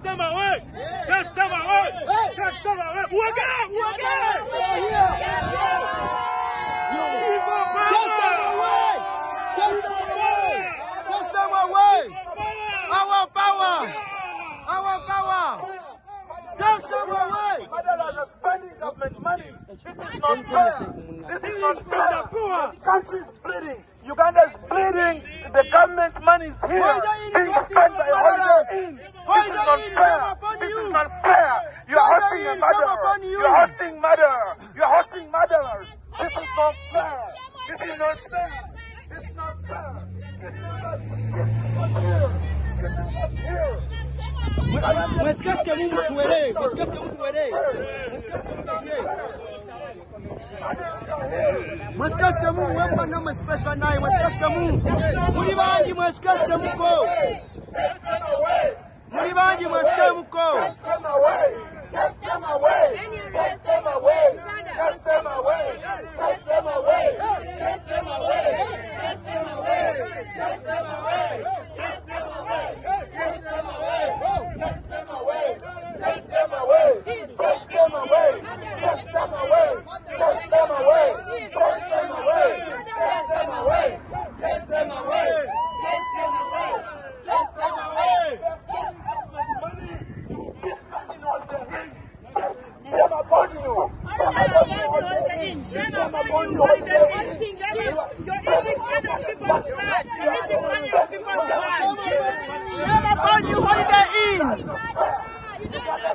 them away! Chase them away! Chase them away! Wagga! Chase them away! Our power! Chase them away! Madalas are spending government money. This is not fair. This is not fair. The country is bleeding. Uganda is bleeding. The government money is here being spent by Madalas. This is not fair. This is not fair. You are hosting a murderer. You are hosting murderer. You are hosting murderers. This is not fair. This is not fair. This is not fair. Mweskas que mundo tuere, Mweskas que mundo wemba na mweskas banai, mweskas que mundo. Muri bangi mweskas que muko. Muri bangi mweskas muko. Chase them away. Chase them away. Chase them away. Chase them away. Chase them away. Chase them away. Chase them away. Chase them away. Chase them away. Chase them away. Chase them away. Chase them away. Chase them away. Chase them away. Chase them away. Chase them away. Chase them away. Chase them away. Chase them away. Shame upon you! Shame upon you! Shame upon you!